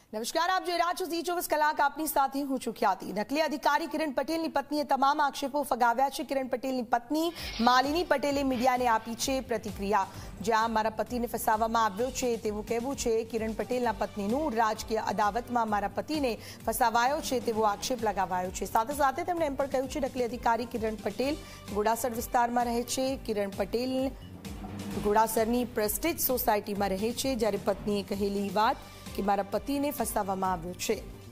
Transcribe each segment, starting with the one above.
નમસ્કાર, આપ જોઈ રહ્યા છો ઝી 24 કલાક. આપની સાથે હું છું ખ્યાતિ. નકલી અધિકારી કિરણ પટેલની પત્નીએ તમામ આક્ષેપો ફગાવ્યા છે. કિરણ પટેલની પત્ની માલિની પટેલે મીડિયાને આપી છે પ્રતિક્રિયા. જ્યાં મારા પતિને ફસાવવામાં આવ્યો છે તેવું કહેવું છે. કિરણ પટેલના પત્નીનું રાજકીય અદાવતમાં મારા પતિને ફસાવાયો છે તેવો આક્ષેપ લગાવાયો છે. સાથે સાથે તેમણે એમ પણ કહ્યું છે નકલી અધિકારી કિરણ પટેલ ઘોડાસર વિસ્તારમાં રહે છે. કિરણ પટેલ ઘોડાસરની પ્રેસ્ટીજ સોસાયટીમાં રહે છે. જ્યારે પત્નીએ કહેલી વાત કે મારા પતિને ફસાવવામાં આવ્યો છે.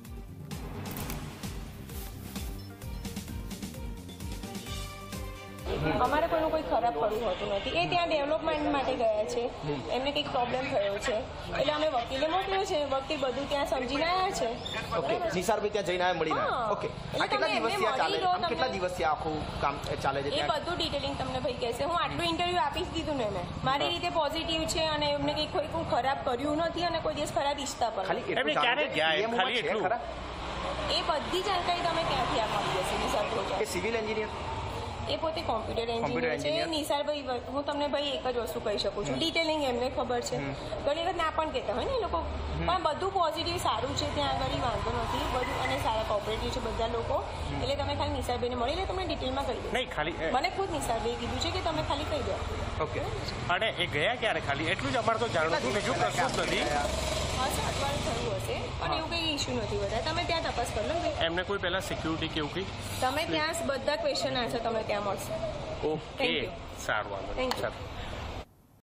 અમારે કોઈનું કોઈ ખરાબ પડવું હોતું નથી. એ ત્યાં ડેવલપમેન્ટ માટે ગયા છે, એમને કંઈક પ્રોબ્લેમ થયો છે એટલે અમે વકીલે મોકલ્યો છે. વકીલ બધું ત્યાં સમજીને આવ્યા છે. ઓકે, નિસારભાઈ ત્યાં જઈને મળીને. ઓકે, આ કેટલા દિવસથી ચાલે? કેટલા દિવસથી આખું કામ ચાલે છે? એ બધું ડિટેલિંગ તમને ભાઈ કહેશે. હું આટલું ઇન્ટરવ્યુ આપી જ દીધું ને મેં. મારી રીતે પોઝિટિવ છે અને એમને કંઈક કોઈ ખરાબ કર્યું નથી અને કોઈ દિવસ ખરાબ ઈચ્છતા પણ ક્યારે ગયા? એ બધી જાણકારી તમે ક્યાંથી આપવાની હશે નિસાર? એ સિવિલ એન્જિનિયર, એ પોતે કોમ્પ્યુટર એન્જિનિયર છે. નિસારભાઈ, હું તમને ભાઈ એક જ વસ્તુ કહી શકું છું, ડિટેલિંગ એમને ખબર છે. ઘણી વખત ના પણ કહેતા હોય ને એ લોકો, પણ બધું પોઝિટિવ સારું છે ત્યાં આગળ, વાંધો નથી બધું, અને સારા કોઓપરેટિવ છે બધા લોકો. એટલે તમે ખાલી નિસારભાઈને મળી લે, તમને ડિટેલમાં કહી દો. ખાલી મને ખુદ નિસારભાઈએ કીધું છે કે તમે ખાલી કહી દો. ઓકે, અને એ ગયા ક્યારે? ખાલી એટલું જ અમારે તો જાણવું હતું, બીજું કશું જ નથી. હા, અઠવાડિયું થયું હશે, પણ એવું કંઈ ઇસ્યુ નથી. બધા તમે ત્યાં તપાસ કરી લો. એમને કોઈ પહેલા સિક્યુરિટી કે એવું કંઈ? તમે ત્યાં બધા ક્વેશ્ચન આન્સર તમે ત્યાં મળશે. ઓકે, સારું, વાંધો નહીં. Thank you.